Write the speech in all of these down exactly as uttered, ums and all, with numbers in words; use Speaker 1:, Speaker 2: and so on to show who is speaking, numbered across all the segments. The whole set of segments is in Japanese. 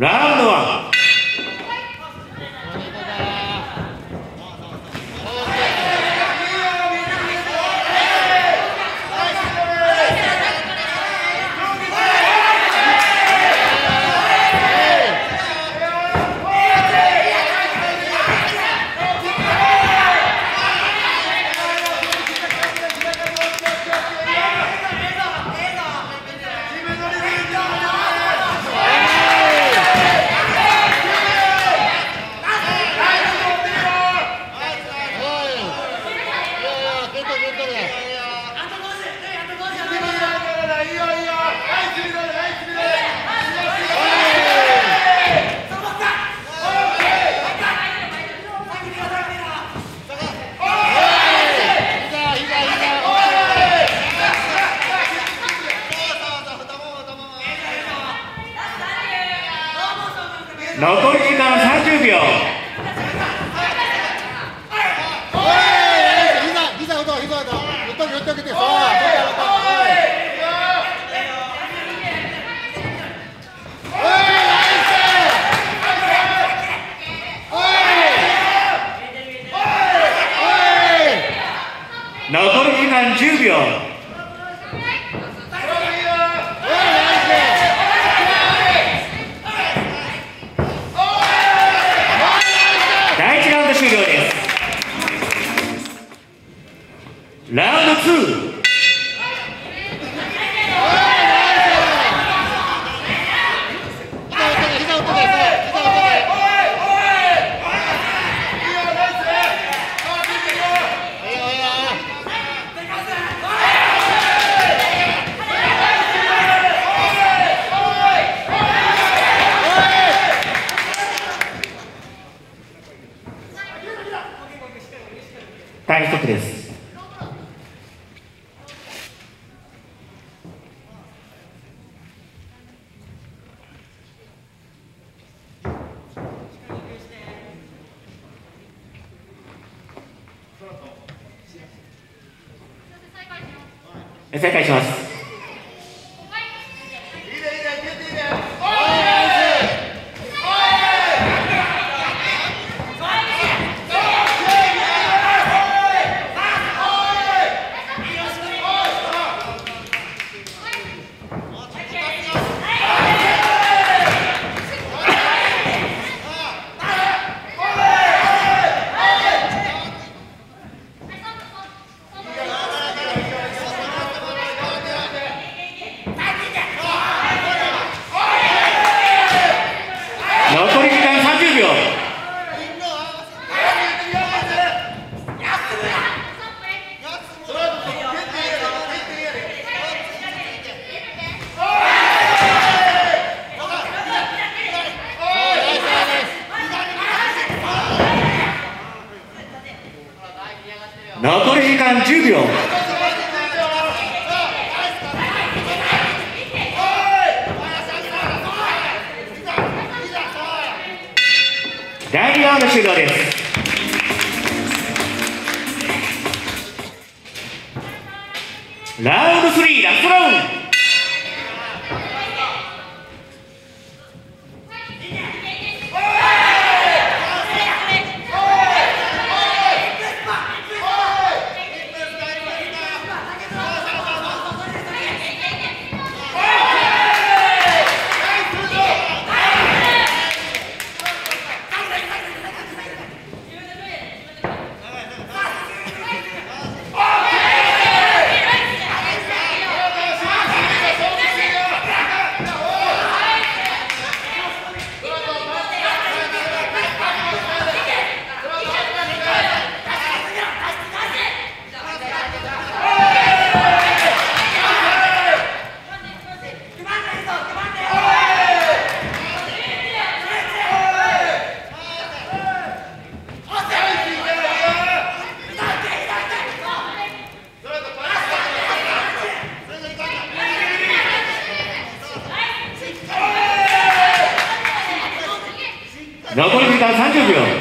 Speaker 1: ラウンドワン。残り時間さんじゅうびょう。残り時間じゅうびょう。第一ラウンド終了です。ラウンドツー。タイムストップです。再開します。残り時間さんじゅうびょう。残り時間じゅうびょう。だいにラウンド終了です。ラウンドスリーラストラウンド。残り時間さんじゅうびょう。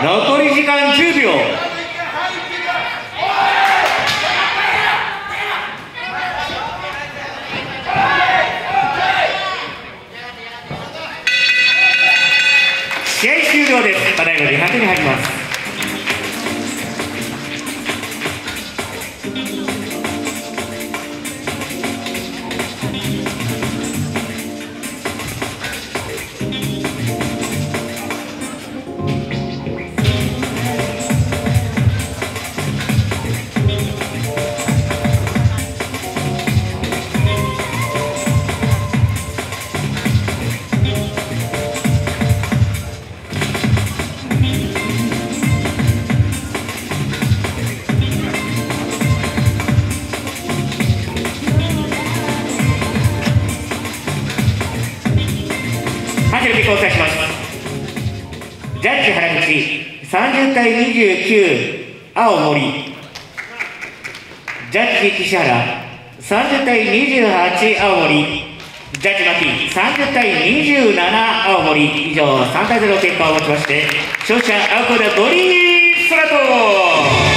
Speaker 1: 残り時間じゅうびょう。試合終了です。ただいまリハートに入ります。テレビお伝えします。ジャッジ原口さんじゅうたいにじゅうきゅう青森、ジャッジ岸原さんじゅうたいにじゅうはち青森、ジャッジ牧さんじゅうたいにじゅうなな青森。以上さんたいゼロ結果をもちまして勝者青コーナーゴリーストラート。